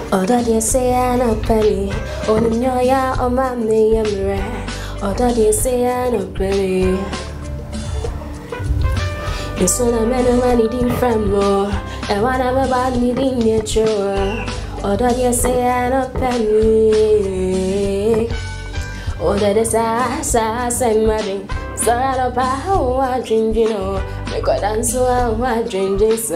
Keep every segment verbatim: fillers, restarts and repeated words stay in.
Or that you say I'm a penny, or the Nuella or my me am red. Or that you say I'm a penny. It's when I'm in money different more, and when I'm about needing nature. Or that you say I'm a penny. Or that is as I say, money. So I don't buy how I drink, you know. Make a dance so I drink this.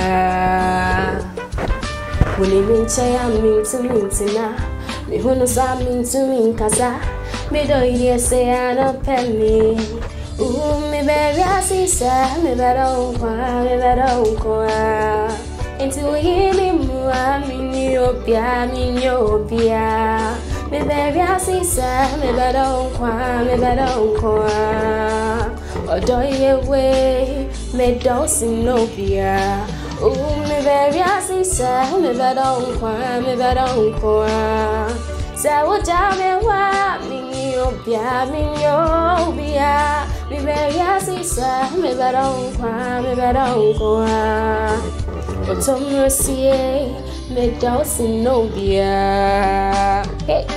When you mean say I mean to me Cina, me who knows I mean to me Casa. Me do you say I don't penny. Ooh, me baby I see sir, me better me better into we me more, me Obiaa, me Obiaa. Me baby I see sir, me better me better or do you way, me don't see no Obiaa. Ooh, me baby I see sir, me better me better say what I me wa, me Obiaa, me Obiaa. Me baby I see sir, me better me better but I'm see me don't see no Obiaa. Hey.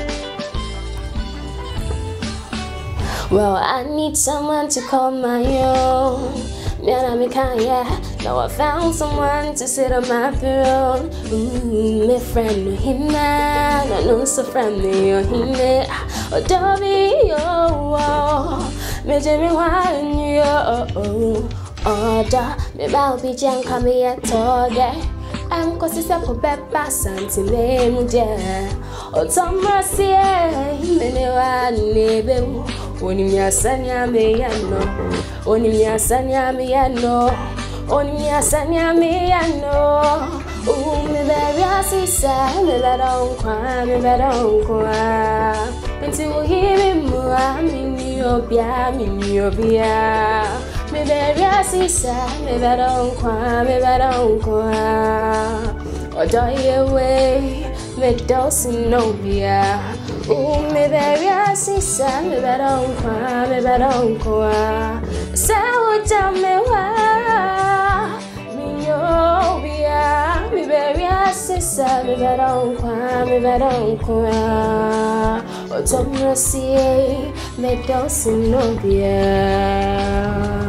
Well, I need someone to call my own. Yeah, I can't, yeah. Now I found someone to sit on my throne. Ooh, my friend, him man. I know so friendly, or him man. Oh, Dobby, oh, me Jimmy, why you, oh, oh, da, me bow be jam, come here, today. I'm cause it's a for Peppa Santi, me, dear. Oh, Tom Mercy, me, one neighbor. Oni mi asanya me ya no, oni mi asanya me ya no, oni mi asanya me ya no. Oh, me baby I see sa, me better kwa, me better kwa. Until you hear me more, me Obiaa, me Obiaa. Me baby I see sa, me better kwa, me better kwa. Or do you way, me don't see no Obiaa. Ooh, me baby I see sa, me better kwa, me better kwa. Say what I me wa, me Obiaa. Me baby I see sa, me better kwa, me better kwa. Or don't you see, me don't see no Obiaa.